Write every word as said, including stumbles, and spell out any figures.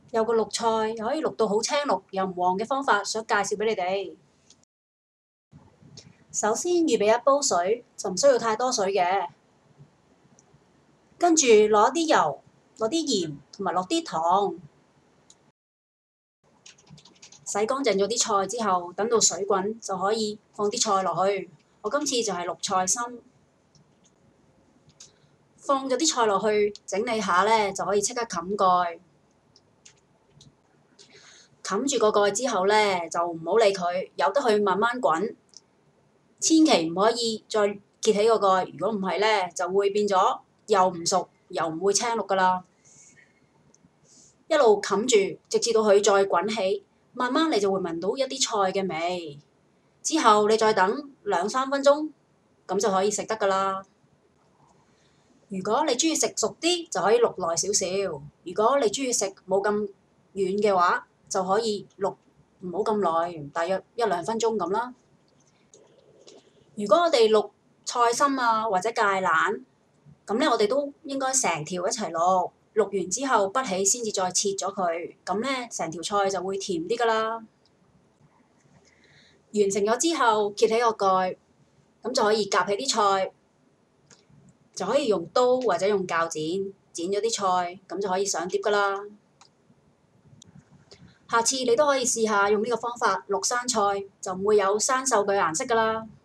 有個綠菜又可以綠到好青綠又唔黃嘅方法，想介紹俾你哋。首先預備一煲水，就唔需要太多水嘅。跟住攞啲油，攞啲鹽同埋落啲糖，洗乾淨咗啲菜之後，等到水滾就可以放啲菜落去。我今次就係綠菜心，放咗啲菜落去整理下咧，就可以即刻冚蓋。冚住個蓋之後咧，就唔好理佢，由得佢慢慢滾，千祈唔可以再揭起個蓋。如果唔係咧，就會變咗又唔熟又唔會青綠噶啦。一路冚住，直至到佢再滾起，慢慢你就會聞到一啲菜嘅味。之後你再等兩三分鐘，咁就可以食得噶啦。如果你中意食熟啲，就可以淥耐少少；如果你中意食冇咁軟嘅話，就可以淥唔好咁耐，大約一兩分鐘咁啦。如果我哋淥菜心啊或者芥蘭，咁咧我哋都應該成條一齊淥，淥完之後不起先至再切咗佢，咁咧成條菜就會甜啲噶啦。完成咗之後，揭起個蓋，咁就可以夾起啲菜，就可以用刀或者用鉸剪剪咗啲菜，咁就可以上碟噶啦。下次你都可以試下用呢個方法淥生菜，就唔會有生鏽嘅顏色噶啦。